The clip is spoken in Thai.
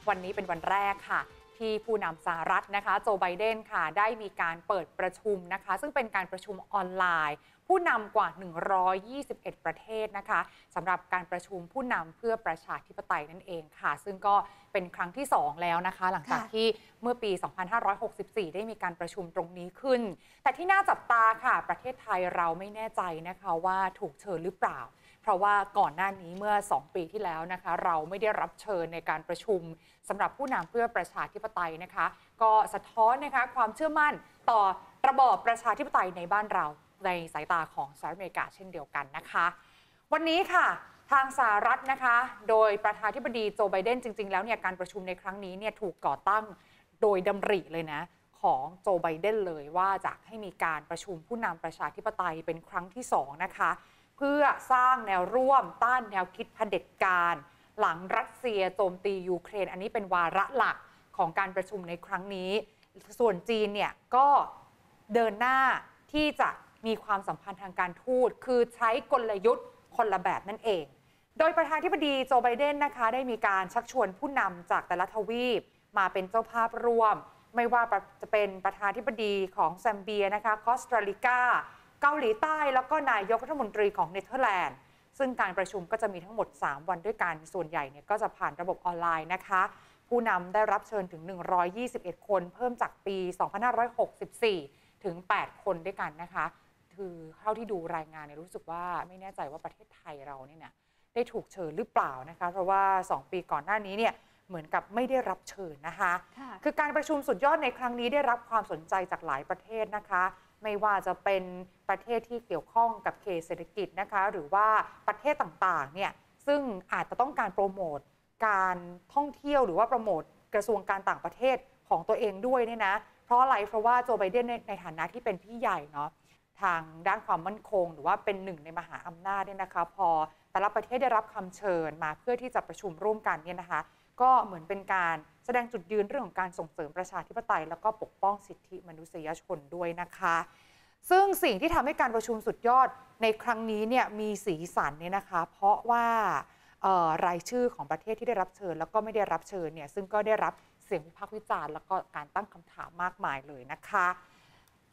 วันนี้เป็นวันแรกค่ะที่ผู้นำสหรัฐนะคะโจไบเดนค่ะได้มีการเปิดประชุมนะคะซึ่งเป็นการประชุมออนไลน์ผู้นำกว่า121ประเทศนะคะสำหรับการประชุมผู้นำเพื่อประชาธิปไตยนั่นเองค่ะซึ่งก็เป็นครั้งที่2แล้วนะคะหลังจากที่เมื่อปี 2564 ได้มีการประชุมตรงนี้ขึ้นแต่ที่น่าจับตาค่ะประเทศไทยเราไม่แน่ใจนะคะว่าถูกเชิญหรือเปล่าเพราะว่าก่อนหน้านี้เมื่อ2ปีที่แล้วนะคะเราไม่ได้รับเชิญในการประชุมสำหรับผู้นำเพื่อประชาธิปไตยนะคะก็สะท้อนนะคะความเชื่อมั่นต่อระบอบประชาธิปไตยในบ้านเราในสายตาของสหรัฐอเมริกาเช่นเดียวกันนะคะวันนี้ค่ะทางสหรัฐนะคะโดยประธานาธิบดีโจไบเดนจริงๆแล้วเนี่ยการประชุมในครั้งนี้เนี่ยถูกก่อตั้งโดยดำริเลยนะของโจไบเดนเลยว่าจะให้มีการประชุมผู้นำประชาธิปไตยเป็นครั้งที่2นะคะเพื่อสร้างแนวร่วมต้านแนวคิดเผด็จการหลังรัสเซียโจมตียูเครนอันนี้เป็นวาระหลักของการประชุมในครั้งนี้ส่วนจีนเนี่ยก็เดินหน้าที่จะมีความสัมพันธ์ทางการทูตคือใช้กลยุทธ์คนละแบบนั่นเองโดยประธานาธิบดีโจไบเดนนะคะได้มีการชักชวนผู้นำจากแต่ละทวีปมาเป็นเจ้าภาพร่วมไม่ว่าจะเป็นประธานาธิบดีของแซมเบียนะคะคอสตาริกาเกาหลีใต้แล้วก็นายกรัฐมนตรีของเนเธอร์แลนด์ซึ่งการประชุมก็จะมีทั้งหมด3วันด้วยกันส่วนใหญ่เนี่ยก็จะผ่านระบบออนไลน์นะคะผู้นำได้รับเชิญถึง121คนเพิ่มจากปี 2564 ถึง 8 คนด้วยกันนะคะคือเท่าที่ดูรายงานเนี่ยรู้สึกว่าไม่แน่ใจว่าประเทศไทยเราเนี่ยได้ถูกเชิญหรือเปล่านะคะเพราะว่า2ปีก่อนหน้านี้เนี่ยเหมือนกับไม่ได้รับเชิญนะคะคือการประชุมสุดยอดในครั้งนี้ได้รับความสนใจจากหลายประเทศนะคะไม่ว่าจะเป็นประเทศที่เกี่ยวข้องกับเขตเศรษฐกิจนะคะหรือว่าประเทศต่างๆเนี่ยซึ่งอาจจะต้องการโปรโมทการท่องเที่ยวหรือว่าโปรโมทกระทรวงการต่างประเทศของตัวเองด้วยเนี่ยนะเพราะอะไรเพราะว่าโจไบเดนในฐานะที่เป็นพี่ใหญ่เนาะทางด้านความมั่นคงหรือว่าเป็นหนึ่งในมหาอำนาจเนี่ยนะคะพอแต่ละประเทศได้รับคำเชิญมาเพื่อที่จะประชุมร่วมกันเนี่ยนะคะก็เหมือนเป็นการแสดงจุดยืนเรื่องของการส่งเสริมประชาธิปไตยแล้วก็ปกป้องสิทธิมนุษยชนด้วยนะคะซึ่งสิ่งที่ทำให้การประชุมสุดยอดในครั้งนี้เนี่ยมีสีสันเนี่ยนะคะเพราะว่ารายชื่อของประเทศที่ได้รับเชิญแล้วก็ไม่ได้รับเชิญเนี่ยซึ่งก็ได้รับเสียงวิพากษ์วิจารณ์แล้วก็การตั้งคำถามมากมายเลยนะคะ